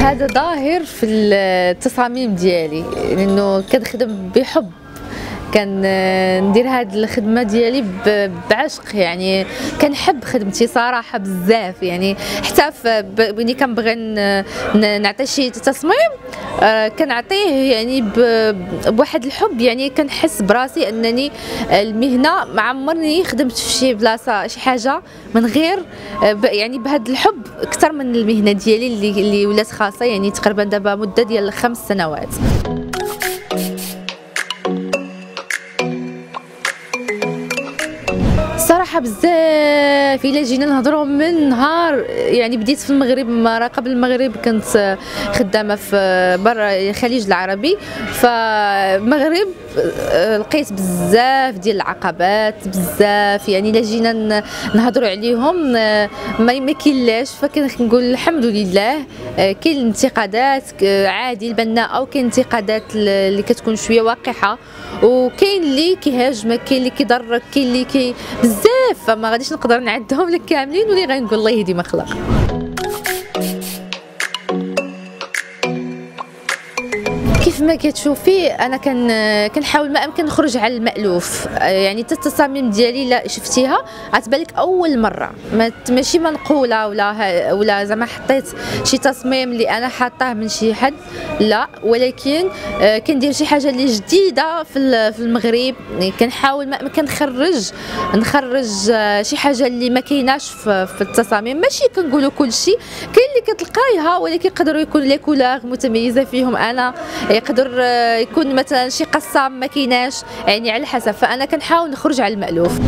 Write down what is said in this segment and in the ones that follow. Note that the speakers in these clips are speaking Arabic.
هذا ظاهر في التصاميم ديالي لانه كنخدم بحب. كان ندير هاد الخدمه ديالي بعشق، يعني كنحب خدمتي صراحه بزاف. يعني حتى ملي كنبغي نعطي شي تصميم كنعطيه يعني بواحد الحب، يعني كنحس براسي انني المهنه ما عمرني خدمت في شي بلاصه شي حاجه من غير يعني بهذا الحب اكثر من المهنه ديالي اللي ولات خاصه، يعني تقريبا دابا مده ديال 5 سنوات. صراحة بزاف الا جينا نهضروا من نهار يعني بديت في المغرب. مرة قبل المغرب كنت خدامة في برا الخليج العربي، فالمغرب لقيت بزاف ديال العقبات بزاف، يعني الا جينا نهضروا عليهم ما كاينلاش. فكنقول الحمد لله كاين الانتقادات عادي البناء، او كاين انتقادات اللي كتكون شويه واقحه، وكاين اللي كيهاجمك، كاين اللي كيضرك، كاين اللي بزاف، فما غاديش نقدر نعدهم لك كاملين، واللي غنقول الله يهدي ما خلق. كيف ما كتشوفي انا كنحاول ما امكن نخرج على المألوف، يعني التصاميم ديالي لا شفتيها غتبان لك اول مره، ماشي منقوله ولا زعما حطيت شي تصميم اللي انا حاطاه من شي حد، لا، ولكن كندير شي حاجه اللي جديده في المغرب. كنحاول ما امكن نخرج شي حاجه اللي ما كايناش في التصاميم. ماشي كنقولوا كلشي، كاين اللي كتلقايها ولكن يقدروا يكون لي كولور متميزه فيهم، انا يقدر يكون مثلا شي قصام ما كايناش، يعني على حسب. فانا كنحاول نخرج على المألوف.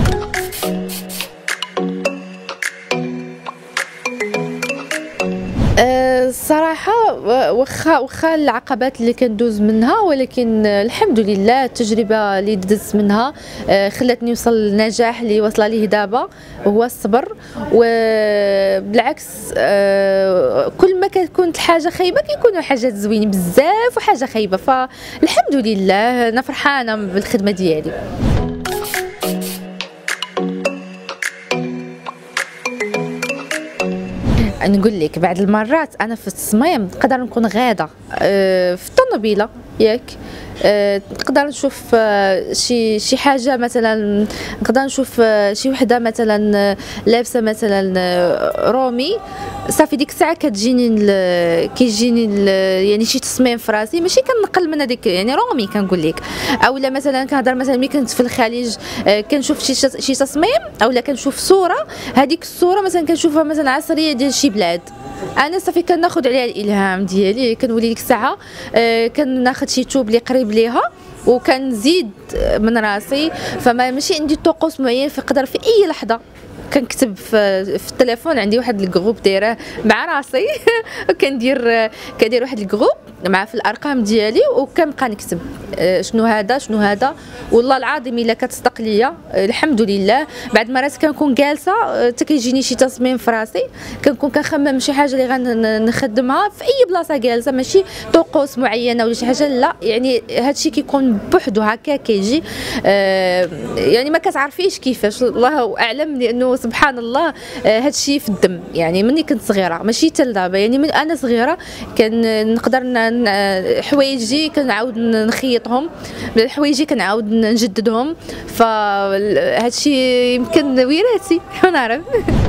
الصراحه واخا العقبات اللي كندوز منها، ولكن الحمد لله التجربه اللي دزت منها خلاتني نوصل للنجاح اللي واصله ليه دابا، هو الصبر. وبالعكس كل ما كتكون الحاجه خايبه كيكونوا حاجات زوينين بزاف وحاجه خايبه، فالحمد لله انا فرحانه بالخدمه ديالي. نقول لك بعض المرات انا في التصميم نقدر نكون غاده في الطوموبيله ياك، نقدر نشوف شي حاجه، مثلا نقدر نشوف شي وحده مثلا لابسه مثلا رومي، صافي ديك الساعه كيجيني يعني شي تصميم في راسي، ماشي كنقل من هذيك يعني رومي كنقول لك. اولا مثلا كنهضر مثلا ملي كنت في الخليج كنشوف شي تصميم، اولا كنشوف صوره، هذيك الصوره مثلا كنشوفها مثلا عصريه ديال شي بلاد، انا صافي كناخذ عليها الالهام ديالي، كنولي ديك الساعه كناخذ شي توب اللي قريب ليها وكنزيد من راسي. فما ماشي عندي طقوس معين، فقدر في اي لحظه كنكتب في التليفون، عندي واحد الجروب دايره مع راسي كندير واحد الجروب مع في الارقام ديالي، وكنبقى نكتب شنو هذا. والله العظيم الا كتصدق ليا الحمد لله بعد مرات كنكون جالسه حتى كيجيني شي تصميم في راسي، كنكون كنخمم شي حاجه اللي غنخدمها في اي بلاصه جالسه، ماشي طقوس معينه ولا شي حاجه، لا، يعني هادشي كيكون بوحدو هكا كيجي، يعني ما كتعرفيش كيفاش، الله اعلم، لانه سبحان الله هادشي في الدم. يعني مني كنت صغيره ماشي حتى لدابا، يعني من انا صغيره كان نقدر حوايجي كنعاود نخيطهم، حوايجي كنعاود نجددهم، فهادشي يمكن وراثي ما نعرف.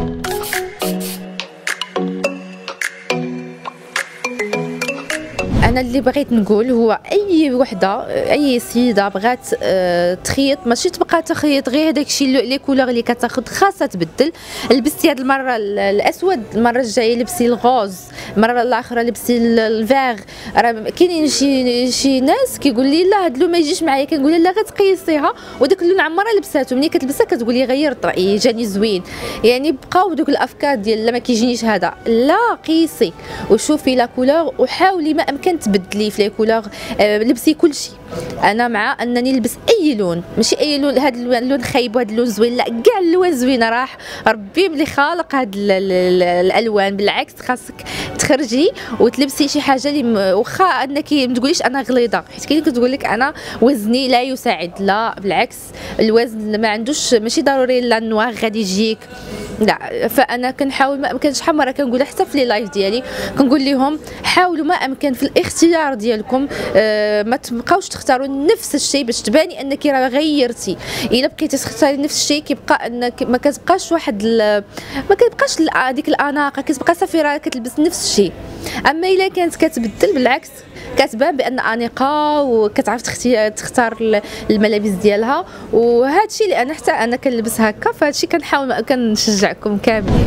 انا اللي بغيت نقول هو اي وحده اي سيده بغات تخيط ماشي تبقى تخيط غير هذاك الشيء لي كولور اللي كتاخذ، خاصها تبدل. لبستي هذه المره الاسود، المره الجايه لبسي الغوز، المره الاخرى لبسي الفيغ. راه كاينين شي ناس كيقول لي لا هذا اللون ما يجيش معايا، كنقول لها غتقيسيها، وداك اللون عمرها لبساتو، ملي كتلبسها كتقولي غيرت رايي جاني زوين. يعني بقاو دوك الافكار ديال لا ما كيجينيش هذا، لا، قيسي وشوفي لا كولور وحاولي ما امكن تبدلي في لي كولور، لبسي كلشي. انا مع انني نلبس اي لون، ماشي اي لون هذا اللون خايب وهذا اللون زوين، لا، كاع اللوان زوينه، راح ربي اللي خالق هاد الالوان. بالعكس خاصك تخرجي وتلبسي شي حاجه اللي واخا انك ما تقوليش انا غليظه، حيت كاين اللي كتقول لك انا وزني لا يساعد، لا بالعكس الوزن ما عندوش، ماشي ضروري لا النواغ غادي يجيك، لا، فانا كنحاول ما امكن. شحال مره كنقول حتى في لي لايف ديالي كنقول لهم حاولوا ما امكن في الاختيار ديالكم ما تبقاوش تختاروا نفس الشيء باش تباني انك راه غيرتي. الا بقيتي تختاري نفس الشيء كيبقى انك ما كتبقاش ما كتبقاش هذيك الاناقه، كتبقى صافي راه كتلبس نفس الشيء. اما الا كانت كتبدل بالعكس كتبان بان انيقه وكتعرف تختار الملابس ديالها. وهذا الشيء اللي انا حتى انا كنلبس هكا، فهذا الشيء كنحاول كنشجعكم كاملين.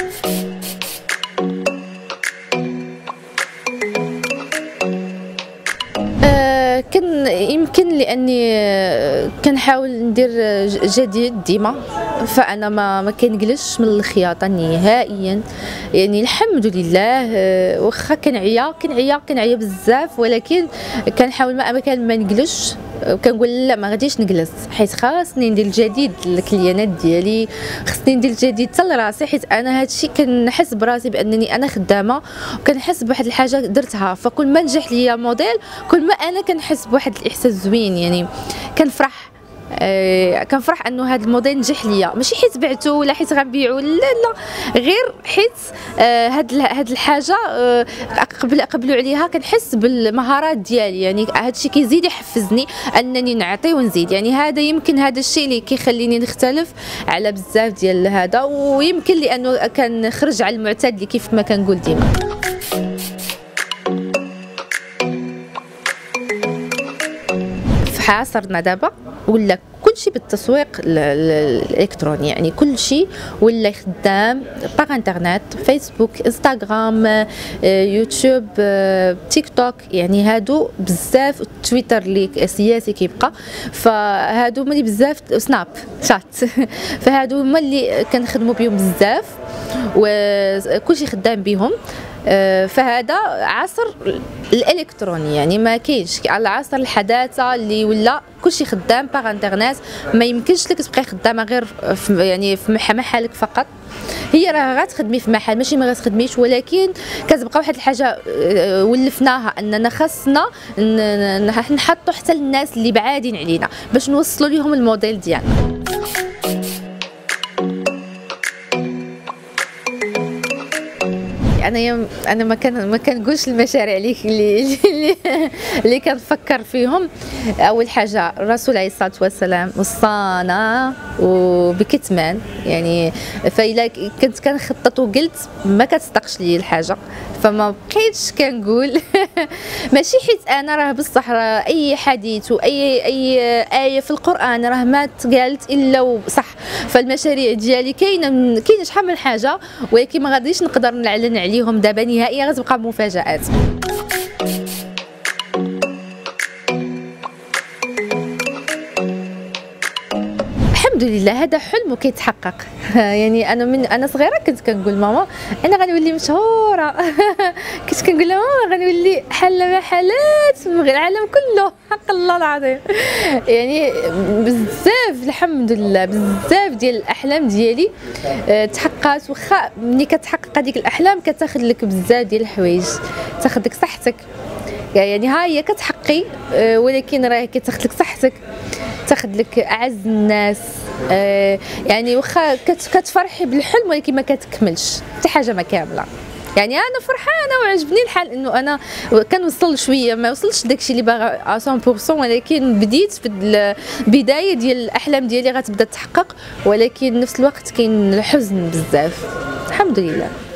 يمكن لاني كنحاول ندير جديد ديما، فانا ما كنقلش من الخياطه نهائيا. يعني الحمد لله واخا كنعيا بزاف، ولكن كنحاول ما امكن ما نقلش. كنقول لا، ما غاديش نجلس، حيت خاصني ندير الجديد للكليانات ديالي، خاصني ندير الجديد حتى لراسي، حيت انا هادشي كنحس براسي بانني انا خدامه وكنحس بواحد الحاجه درتها. فكل ما نجح ليا موديل كل ما انا كنحس بواحد الاحساس زوين، يعني كنفرح انه هذا الموديل نجح ليا، ماشي حيت بعته ولا حيت غنبيعو، لا غير حيت هاد الحاجه قبلوا عليها كنحس بالمهارات ديالي. يعني هذا الشيء كيزيد يحفزني انني نعطي ونزيد. يعني هذا يمكن هذا الشيء اللي كيخليني نختلف على بزاف ديال هذا، ويمكن لانه كنخرج على المعتاد اللي كيف ما كنقول ديما. في عصرنا دابا ولا كلشي بالتسويق الالكتروني، يعني كلشي ولا خدام باغ انترنت، فيسبوك، انستغرام، يوتيوب، تيك توك. يعني هادو بزاف، تويتر اللي سياسي كيبقى، فهادو ملي بزاف، سناب شات فهادو هما اللي كنخدموا بهم بزاف وكلشي خدام بهم. فهذا عصر الالكتروني، يعني ما كاينش العصر الحداثه اللي ولا كلشي خدام باغ انترنت. ما يمكنش لك تبقاي خدامه غير يعني في محلك فقط. هي راه غتخدمي في محل، ماشي ما غتخدميش، ولكن كتبقى واحد الحاجه ولفناها اننا خاصنا نحطوا حتى للناس اللي بعادين علينا باش نوصلوا لهم الموديل ديالنا. انا ما كنقولش المشاريع اللي كنفكر فيهم. اول حاجه الرسول عليه الصلاه والسلام وصانا وبكتمان، يعني فإلا كنت كنخطط وقلت ما كتصدقش لي الحاجه، فما بقيتش كنقول ماشي حيت انا راه بصح راه اي حديث واي ايه في القران راه ما تقالت الا وصح. فالمشاريع ديالي كاينه شحال من حاجه، ولكن ما غاديش نقدر نعلن عليهم دابا نهائيا، غتبقى مفاجآت. الحمد لله هذا حلم وكيتحقق. يعني انا صغيره كنت كنقول ماما انا غنولي مشهوره كنت كنقول لها ماما غنولي حل محلات في العالم كله، حق الله العظيم. يعني بزاف الحمد لله بزاف ديال الاحلام ديالي تحققت. واخا ملي كتحقق هذيك الاحلام كتاخذ لك بزاف ديال الحوايج، تاخذ لك صحتك، يعني ها هي كتحقي ولكن راه كتاخذ لك صحتك، تاخذ لك اعز الناس. يعني واخا كتفرحي بالحلم ولكن ما كتكملش حتى حاجه ما كامله. يعني انا فرحانه وعجبني الحال انه انا كنوصل شويه، ما وصلتش داكشي اللي باغا 100%، ولكن بديت في البدايه ديال الاحلام ديالي غتبدا تحقق، ولكن نفس الوقت كاين الحزن بزاف. الحمد لله.